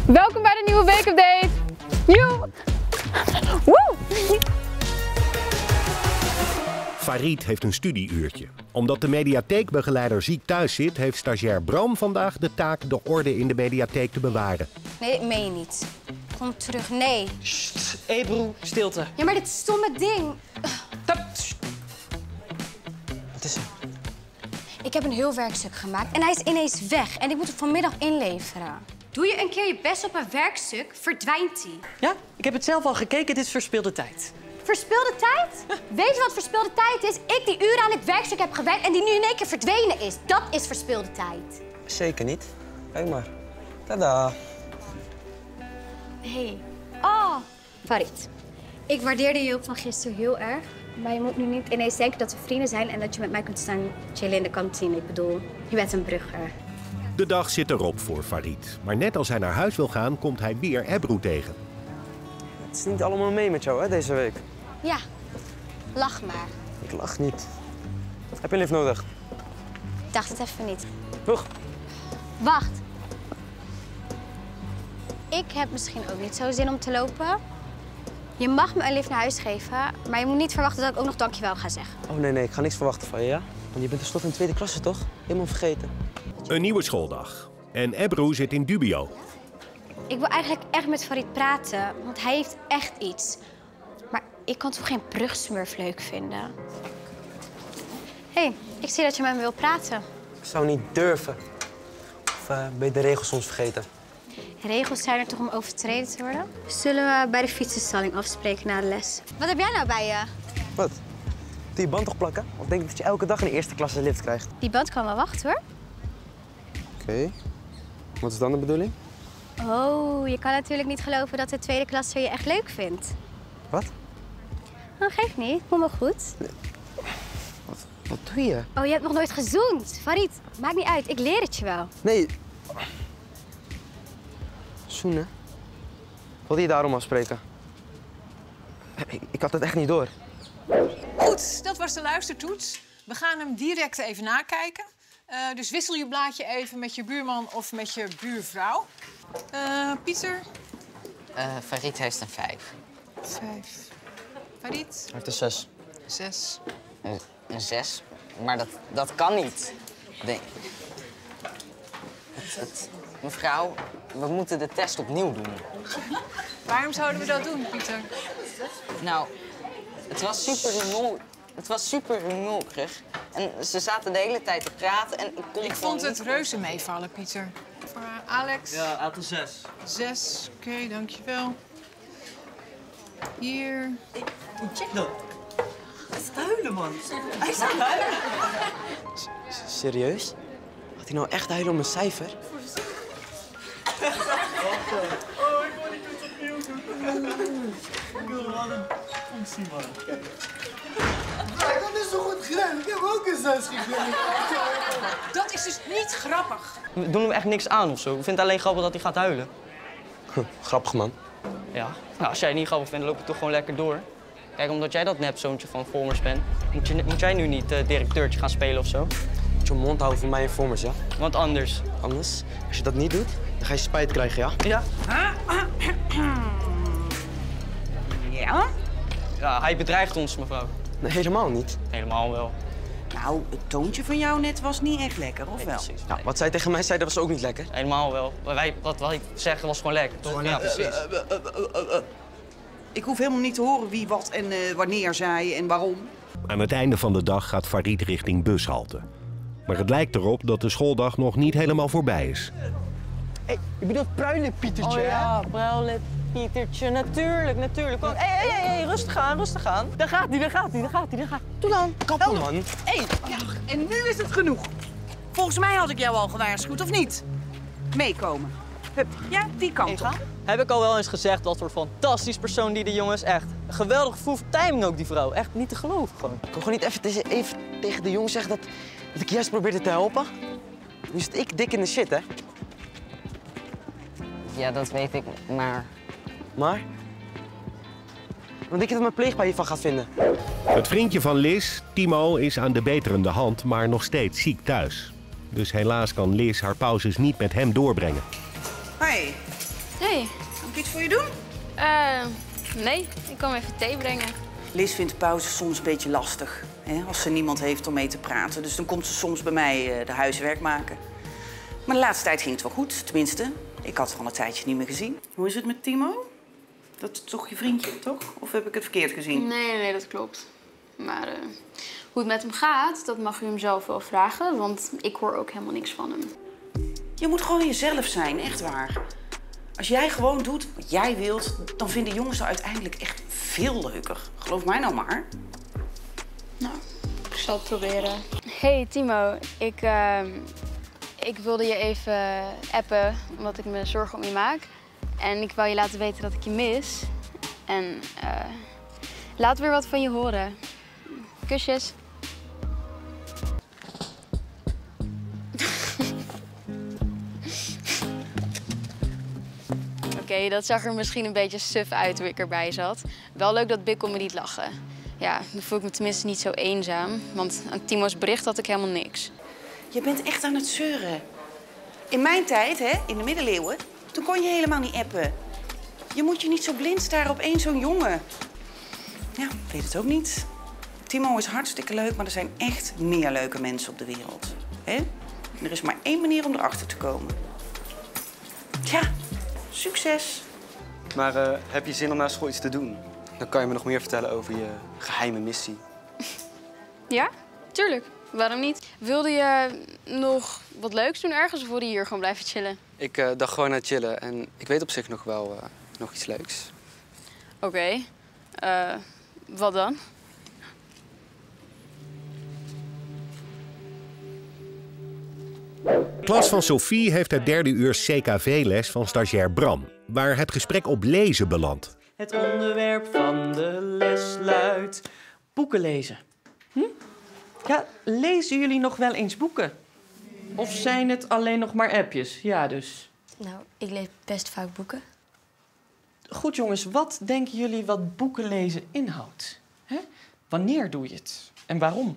Welkom bij de nieuwe weekupdate. Joe! Woe! Farid heeft een studieuurtje. Omdat de mediatheekbegeleider ziek thuis zit, heeft stagiair Bram vandaag de taak de orde in de mediatheek te bewaren. Nee, meen je niet. Kom terug, nee. Sst, hé broer, stilte. Ja, maar dit stomme ding. Wat is er? Ik heb een heel werkstuk gemaakt en hij is ineens weg. En ik moet het vanmiddag inleveren. Doe je een keer je best op een werkstuk, verdwijnt hij. Ja, ik heb het zelf al gekeken. Dit is verspilde tijd. Verspilde tijd? Weet je wat verspilde tijd is? Ik die uren aan dit werkstuk heb gewerkt en die nu in één keer verdwenen is. Dat is verspilde tijd. Zeker niet. Kijk maar. Tada. Hé. Oh, Farid. Ik waardeerde je hulp van gisteren heel erg. Maar je moet nu niet ineens denken dat we vrienden zijn en dat je met mij kunt staan chillen in de kantine. Ik bedoel, je bent een brugger. De dag zit erop voor Farid. Maar net als hij naar huis wil gaan, komt hij weer Ebru tegen. Het is niet allemaal mee met jou, hè, deze week. Ja, lach maar. Ik lach niet. Heb je lift nodig? Ik dacht het even niet. Vroeg. Wacht. Ik heb misschien ook niet zo zin om te lopen. Je mag me een lift naar huis geven, maar je moet niet verwachten dat ik ook nog dankjewel ga zeggen. Oh nee, ik ga niks verwachten van je, ja? Want je bent tenslotte in tweede klasse, toch? Helemaal vergeten. Een nieuwe schooldag. En Ebru zit in dubio. Ik wil eigenlijk echt met Farid praten, want hij heeft echt iets. Maar ik kan toch geen brugsmurf leuk vinden? Hé, ik zie dat je met me wil praten. Ik zou niet durven. Of ben je de regels soms vergeten? Regels zijn er toch om overtreden te worden? Zullen we bij de fietsenstalling afspreken na de les? Wat heb jij nou bij je? Wat? Doe je band toch plakken? Of denk je dat je elke dag in de eerste klasse lift krijgt? Die band kan wel wachten, hoor. Oké. Wat is dan de bedoeling? Oh, je kan natuurlijk niet geloven dat de tweede klasse je echt leuk vindt. Wat? Oh, geeft niet. Kom wel goed. Wat doe je? Oh, je hebt nog nooit gezoend. Farid, maakt niet uit. Ik leer het je wel. Nee. Zoenen? Wilde je daarom afspreken? Ik had het echt niet door. Goed, dat was de luistertoets. We gaan hem direct even nakijken. Dus wissel je blaadje even met je buurman of met je buurvrouw. Pieter? Farid heeft een 5. 5. Farid? Hij heeft een 6. 6. Een 6? Maar dat kan niet. Mevrouw, we moeten de test opnieuw doen. Waarom zouden we dat doen, Pieter? Nou, het was super rumoerig. En ze zaten de hele tijd te praten en Ik vond het reuze meevallen, Pieter. Voor Alex? Ja, aantal 6. 6. Oké, dankjewel. Hier. Check dat. Hij staat huilen, man. Hij staat huilen. Serieus? Had hij nou echt huilen om een cijfer? Oh, ik wil die toets opnieuw doen. Ik wil wel een functie, man. Kijk. Ja, dat is zo goed gedaan. Ik heb ook een 6 gegeven. Dat is dus niet grappig. We doen hem echt niks aan of zo. Ik vind het alleen grappig dat hij gaat huilen. Grappig, man. Ja, nou, als jij het niet grappig vindt, dan loop je toch gewoon lekker door. Kijk, omdat jij dat nepzoontje van Vormers bent, moet jij nu niet directeurtje gaan spelen of zo? Moet je mond houden voor mij en Vormers, ja? Want anders. Anders, als je dat niet doet, dan ga je spijt krijgen, ja? Ja. Ja? Ja, hij bedreigt ons, mevrouw. Nee, helemaal niet. Helemaal wel. Nou, het toontje van jou net was niet echt lekker, of Nee, wel? precies. Nou, wat zij tegen mij zei, dat was ook niet lekker. Helemaal wel. Wat wij zeggen was gewoon lekker, toch? Ja, precies. Ik hoef helemaal niet te horen wie wat en wanneer zei en waarom. Aan het einde van de dag gaat Farid richting bushalte. Maar het lijkt erop dat de schooldag nog niet helemaal voorbij is. Hé, je bedoelt pruilen, Pietertje, Oh ja, Bruilet, Pietertje, natuurlijk. Hé, rustig aan. Daar gaat hij. Doe dan. Kappen, man. Hé, ja, en nu is het genoeg. Volgens mij had ik jou al gewaarschuwd, of niet? Meekomen. Hup, ja, die kant op. Heb ik al wel eens gezegd wat voor fantastisch persoon die de jongen is. Echt. Een geweldig gevoel voor timing ook, die vrouw. Echt niet te geloven gewoon. Ik kon gewoon niet even tegen de jongen zeggen dat ik juist probeerde te helpen. Nu zit ik dik in de shit, hè? Ja, dat weet ik, maar... Maar? Want ik dat mijn pleegpa hiervan gaat vinden. Het vriendje van Liz, Timo, is aan de beterende hand, maar nog steeds ziek thuis. Dus helaas kan Liz haar pauzes niet met hem doorbrengen. Hé, Hey. Kan ik iets voor je doen? Nee. Ik kwam even thee brengen. Liz vindt pauze soms een beetje lastig. Hè, als ze niemand heeft om mee te praten. Dus dan komt ze soms bij mij de huiswerk maken. Maar de laatste tijd ging het wel goed. Tenminste, ik had het al een tijdje niet meer gezien. Hoe is het met Timo? Dat is toch je vriendje, toch? Of heb ik het verkeerd gezien? Nee, dat klopt. Maar hoe het met hem gaat, dat mag u hem zelf wel vragen. Want ik hoor ook helemaal niks van hem. Je moet gewoon jezelf zijn, echt waar. Als jij gewoon doet wat jij wilt, dan vinden jongens er uiteindelijk echt veel leuker. Geloof mij nou maar. Nou, ik zal het proberen. Hey Timo, ik wilde je even appen, omdat ik me zorgen om je maak. En ik wou je laten weten dat ik je mis. En laat weer wat van je horen. Kusjes. Oké, dat zag er misschien een beetje suf uit toen ik erbij zat. Wel leuk dat Bikkel me liet lachen. Ja, dan voel ik me tenminste niet zo eenzaam. Want aan Timo's bericht had ik helemaal niks. Je bent echt aan het zeuren. In mijn tijd, hè, in de middeleeuwen, toen kon je helemaal niet appen. Je moet je niet zo blind staren op één zo'n jongen. Ja, ik weet het ook niet. Timo is hartstikke leuk, maar er zijn echt meer leuke mensen op de wereld. Hè? En er is maar één manier om erachter te komen. Ja, succes. Maar heb je zin om na school iets te doen? Dan kan je me nog meer vertellen over je geheime missie. Ja, tuurlijk. Waarom niet? Wilde je nog wat leuks doen ergens of wilde je hier gewoon blijven chillen? Ik dacht gewoon aan chillen en ik weet op zich nog wel nog iets leuks. Oké. Wat dan? Klas van Sophie heeft het derde uur CKV-les van stagiair Bram, waar het gesprek op lezen belandt. Het onderwerp van de les luidt boeken lezen. Ja, lezen jullie nog wel eens boeken? Of zijn het alleen nog maar appjes? Ja, dus. Nou, ik lees best vaak boeken. Goed jongens, wat denken jullie wat boeken lezen inhoudt? Hè? Wanneer doe je het? En waarom?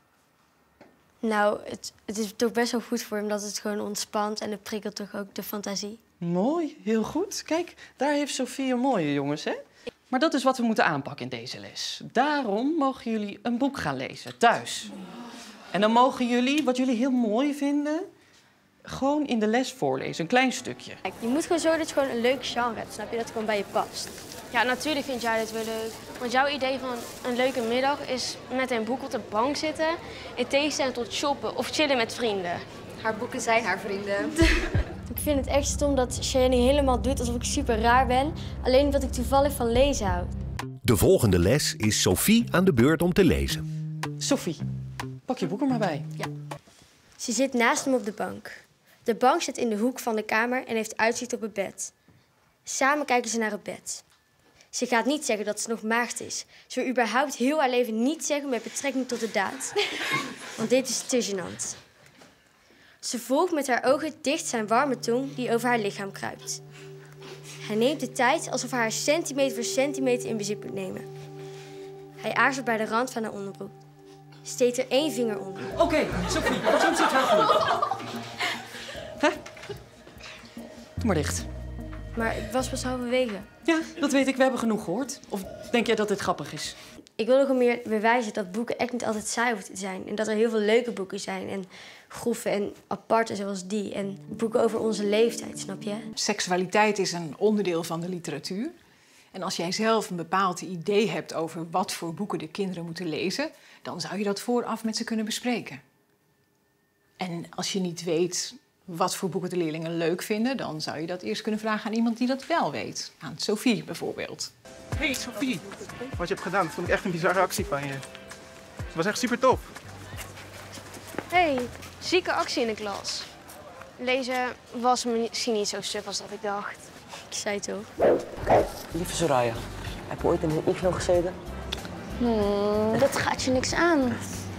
Nou, het is toch best wel goed voor hem dat het gewoon ontspant en het prikkelt toch ook de fantasie. Mooi, heel goed. Kijk, daar heeft Sophie een mooie, jongens, hè? Maar dat is wat we moeten aanpakken in deze les. Daarom mogen jullie een boek gaan lezen, thuis. En dan mogen jullie, wat jullie heel mooi vinden, gewoon in de les voorlezen, een klein stukje. Kijk, je moet gewoon zorgen dat je gewoon een leuk genre hebt, snap je? Dat het gewoon bij je past. Ja, natuurlijk vind jij dit wel leuk. Want jouw idee van een leuke middag is met een boek op de bank zitten, in tegenstelling tot shoppen of chillen met vrienden. Haar boeken zijn haar vrienden. Ik vind het echt stom dat Cheyenne helemaal doet alsof ik super raar ben, alleen omdat ik toevallig van lezen hou. De volgende les is Sophie aan de beurt om te lezen. Sophie, pak je boek er maar bij. Ja. Ze zit naast hem op de bank. De bank zit in de hoek van de kamer en heeft uitzicht op het bed. Samen kijken ze naar het bed. Ze gaat niet zeggen dat ze nog maagd is. Ze wil überhaupt heel haar leven niet zeggen met betrekking tot de daad. Want dit is te gênant. Ze volgt met haar ogen dicht zijn warme tong die over haar lichaam kruipt. Hij neemt de tijd alsof hij haar centimeter voor centimeter in bezit moet nemen. Hij aarzelt bij de rand van haar onderbroek. Steekt er 1 vinger onder. Oké, Sophie, zo zit wel goed. Hè? Doe maar dicht. Maar ik was pas halverwege. Ja, dat weet ik. We hebben genoeg gehoord. Of denk jij dat dit grappig is? Ik wil nog meer bewijzen dat boeken echt niet altijd saai hoeven te zijn. En dat er heel veel leuke boeken zijn. En grove en aparte zoals die. En boeken over onze leeftijd, snap je? Seksualiteit is een onderdeel van de literatuur. En als jij zelf een bepaald idee hebt over wat voor boeken de kinderen moeten lezen, dan zou je dat vooraf met ze kunnen bespreken. En als je niet weet wat voor boeken de leerlingen leuk vinden, dan zou je dat eerst kunnen vragen aan iemand die dat wel weet. Aan Sophie bijvoorbeeld. Hey Sophie, wat je hebt gedaan, dat vond ik echt een bizarre actie van je. Het was echt super tof. Hey, zieke actie in de klas. Lezen was misschien niet zo suf als dat ik dacht. Ik zei toch. Lieve Soraya, heb je ooit in een iglo gezeten? Dat gaat je niks aan.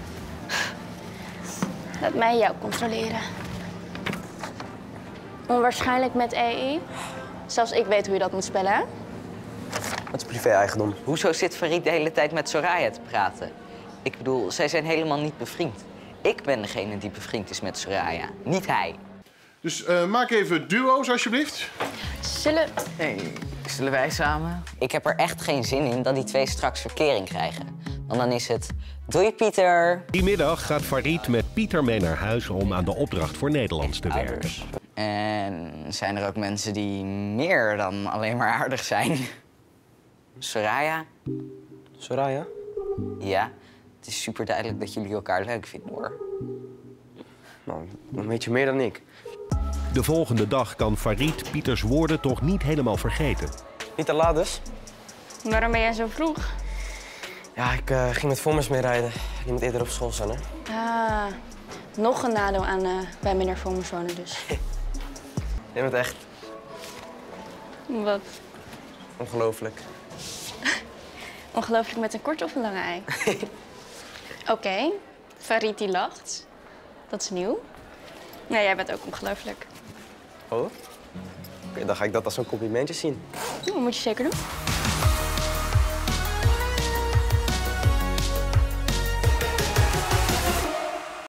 Laat mij jou controleren. Onwaarschijnlijk met AI. Zelfs ik weet hoe je dat moet spellen, hè? Dat is privé-eigendom. Hoezo zit Farid de hele tijd met Soraya te praten? Ik bedoel, zij zijn helemaal niet bevriend. Ik ben degene die bevriend is met Soraya, niet hij. Dus maak even duo's alsjeblieft. Zullen wij samen? Ik heb er echt geen zin in dat die twee straks verkering krijgen. Want dan is het... Doei, Pieter. Die middag gaat Farid met Pieter mee naar huis om aan de opdracht voor Nederlands te werken. En zijn er ook mensen die meer dan alleen maar aardig zijn? Soraya? Soraya? Ja, het is super duidelijk dat jullie elkaar leuk vinden, hoor. Nou, dan weet je meer dan ik. De volgende dag kan Farid Pieters woorden toch niet helemaal vergeten. Niet te laat dus? Waarom ben jij zo vroeg? Ja, ik ging met Vormers mee rijden. Die moet eerder op school zijn, hè? Ah, nog een nadeel aan bij meneer Vormers wonen dus. Je bent echt Wat? ongelooflijk. Ongelooflijk met een korte of een lange ei? Oké, Farid die lacht. Dat is nieuw. Nee, jij bent ook ongelooflijk. Oh? Oké, dan ga ik dat als een complimentje zien. Dat moet je zeker doen.